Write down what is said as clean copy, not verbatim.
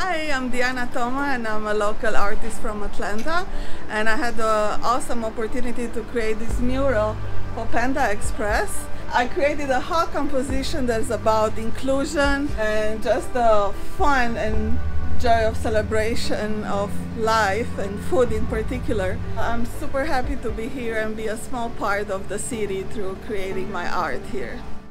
Hi, I'm Diana Toma and I'm a local artist from Atlanta, and I had the awesome opportunity to create this mural for Panda Express. I created a whole composition that's about inclusion and just the fun and joy of celebration of life and food in particular. I'm super happy to be here and be a small part of the city through creating my art here.